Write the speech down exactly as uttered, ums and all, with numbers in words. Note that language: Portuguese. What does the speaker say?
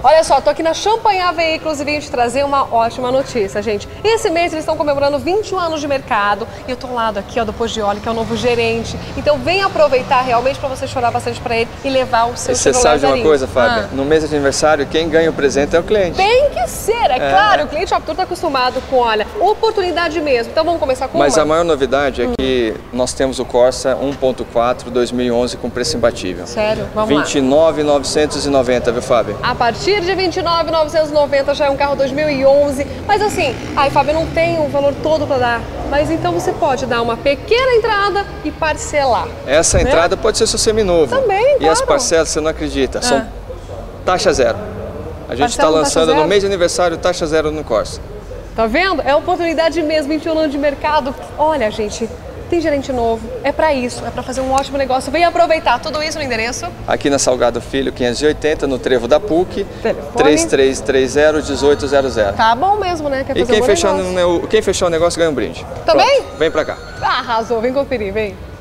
Olha só, tô aqui na Champanhar Veículos e vim te trazer uma ótima notícia, gente. Esse mês eles estão comemorando vinte e um anos de mercado e eu tô ao lado aqui, ó, do Poggioli, que é o novo gerente. Então vem aproveitar realmente para você chorar bastante para ele e levar o seu e você sabe de uma coisa, Fábio? Ah. No mês de aniversário, quem ganha o presente é o cliente. Tem que ser, é, É. claro. O cliente Optur tá acostumado com, olha, oportunidade mesmo. Então vamos começar com Mas uma. a maior novidade é que nós temos o Corsa um ponto quatro dois mil e onze com preço imbatível. Sério? Vamos lá. vinte e nove mil novecentos e noventa, viu, Fábio? A partir de vinte e nove mil novecentos e noventa já é um carro dois mil e onze. Mas assim, ai, Fábio, eu não tenho o valor todo para dar. Mas então você pode dar uma pequena entrada e parcelar. Essa né? entrada pode ser seu seminovo. Também, E as claro. parcelas, você não acredita, são Ah. taxa zero. A gente está Parcela com taxa lançando zero? no mês de aniversário taxa zero no Corsa. Tá vendo? É oportunidade mesmo, vinte e um anos de mercado. Olha, gente, tem gerente novo. É para isso, é para fazer um ótimo negócio. Vem aproveitar tudo isso no endereço. Aqui na Salgado Filho quinhentos e oitenta, no Trevo da P U C, Telefone. três três três zero, um oito zero zero. Tá bom mesmo, né? Quer E fazer quem um bom fechar, negócio. no, quem fechar o negócio ganha um brinde. Também? Pronto, vem pra cá. Arrasou, vem conferir, vem.